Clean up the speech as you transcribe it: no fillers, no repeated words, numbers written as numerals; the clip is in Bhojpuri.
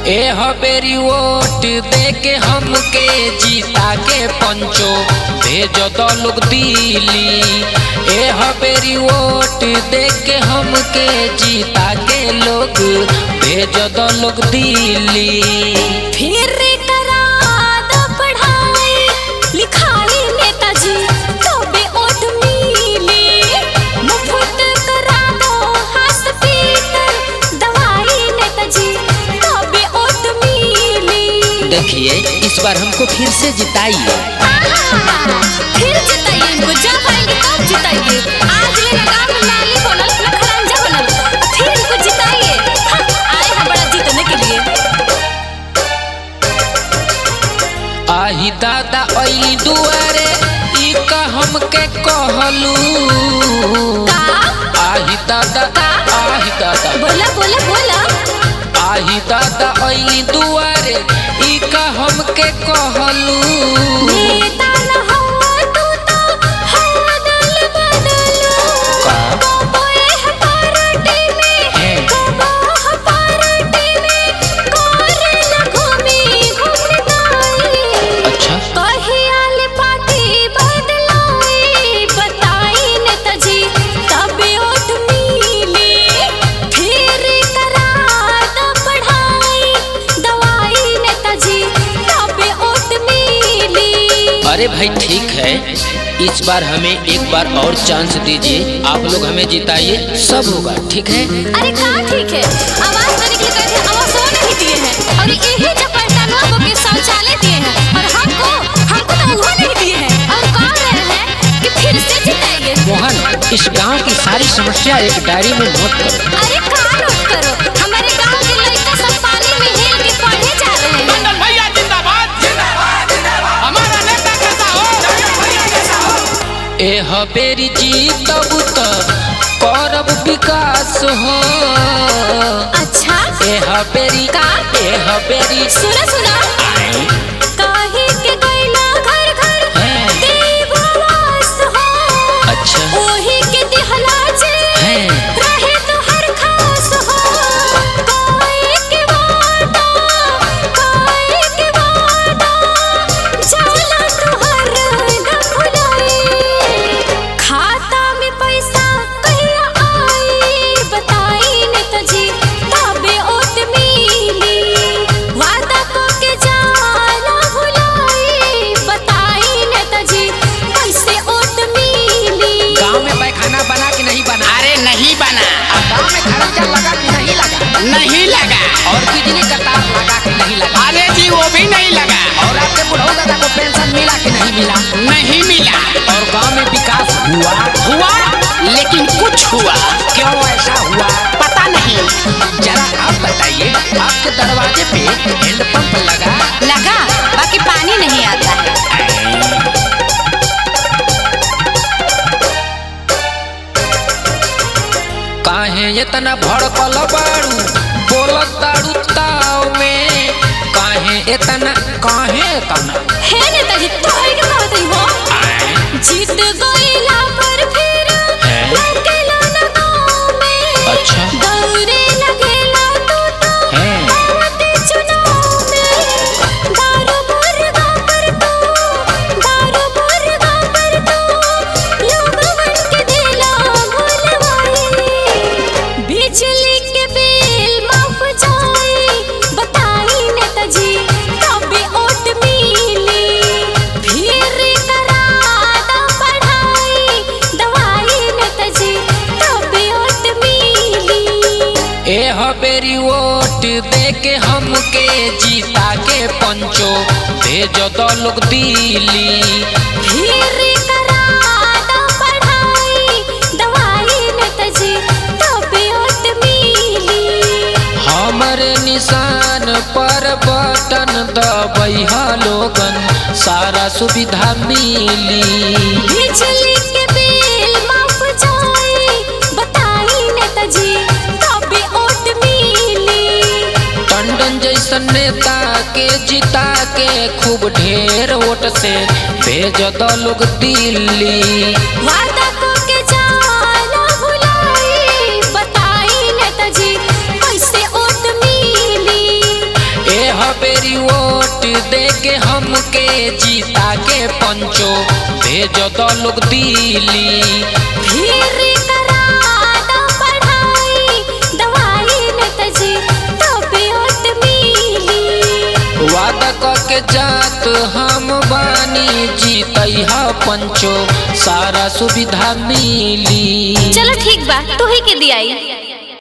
ए हबेरी वोट दे के हमके जीता के पंचो भेज दो लोग दिल्ली। ए हबेरी वोट दे के हमके जीता के लोग भेज दो लोग दिल्ली। फिर करा दो पढ़ाई लिखाई नेताजी तबे वोट मिली। मुफ्त करा दो हॉस्पिटल दवाई नेताजी तबे वोट मिली। देखिए इस बार हमको फिर से जिताइए। फिर जिताइए इनको, जब आएंगे तब जिताइए। आज ले गांव में नाली बनल ना खरंजा बनल, फिर इनको जिताइए। आए हैं बड़ा जीतने के लिए। आही दादा आई दुआरे ई का हमके कहलू। आही दादा आही दादा बोला बोला बोला। आही दादा आई दुआरे ई का हमके कहलू। नेता न हो तू तो हो दल बदलो। कबो है पार्टी में कबो है पार्टी में करेला घूमी घूमताई। अच्छा कहियाल पार्टी बदलाई बताई नेताजी तबे वोट मिली। फिर करा दो पढ़ाई दवाई नेताजी तबे वोट मिली। अरे भाई ठीक है, इस बार हमें एक बार और चांस दीजिए। आप लोग हमें जिताइए, सब होगा ठीक है। अरे कहाँ ठीक है, आवाज देने के लिए कहते हैं, आवाज नहीं दिए हैं। और यही जब पलटानुआ को के शौचालय दिए हैं और हमको तो वो नहीं दिए हैं। और कह रहे हैं कि फिर से जिताइए। मोहन इस गांव की सारी समस्या एक डायरी में नोट करो। अरे कहाँ नोट करो, हमारे गाँव के लड़का सब पानी में हेल के पढ़े जा रहे हैं। मंडल भैया जिंदाबाद जिंदाबाद जिंदाबाद। हमारा नेता कैसा हो कैसा हो। ए हबेरी जीतब त करब विकास हो। अच्छा ए हबेरी का ए हबेरी सुना सुना काहे के गइला घर घर हैं। देववास हो। अच्छा ओही के दिहला जे हैं। रहे तो हर खास हो। कोई के वादा जाला तो हर न भुलाई। खाता में पैसा कहिया आई बताई नेताजी तबे वोट मिली। वादा को के जाला भुलाई बताई नेताजी कैसे वोट मिली। गांव में पैखाना बना कि नहीं बना। अरे नहीं बना। गांव में खर्चा लगा कि नहीं लगा। नहीं लगा। और बिजली का तार लगा कि नहीं लगा। अरे जी वो भी नहीं लगा। और आपके बुढ़ऊ दादा को पेंशन मिला कि नहीं मिला। नहीं मिला। और गांव में विकास हुआ हुआ लेकिन कुछ हुआ। क्यों ऐसा हुआ पता नहीं। जरा आप बताइए। आपके दरवाजे पे हैंडपंप लगा बाकी पानी नहीं आता है। काहे इतना भड़कल बाड़ू बोलत ताड़ू ताव में। काहे इतना हे नेताजी तो ही कहत हो जीत गइला पर फिर लगेला ना गाँव में। अच्छा दौरे लगेला तू तो आवते चुनाव में। दारू मुर्गा पर तो लोगवन के दिला भुलवाई। बिजली के बिल माफ जाई बताई नेताजी तबे वोट मिली। फिर करा दो पढ़ाई दवाई नेताजी तबे वोट मिली। ए हबेरी वोट दे के हमके जीता के पंचो भेज दो लोग दिल्ली। फिर करा दो पढ़ाई दवाई नेताजी तबे वोट मिली। हमरे निशान पर बटन दबैहा लोगन सारा सुविधा मिली। बिजली के बिल माफ जाई बताई नेताजी तबे वोट मिली। टंडन जैसन नेता के जिता के खूब ढेर वोट से भेज दो लोग दिल्ली। वादा को के जाला भुलाई बताई नेताजी कैसे वोट मिली। हमके जीता के पंचो भेज दो लोग दिल्ली। फिर करा दो पढ़ाई दवाई नेताजी तब वोट मिली। वादा करके जात हम बानी जीतई हा पंचो सारा सुविधा मिली। चलो ठीक बा तू ही के दियाई।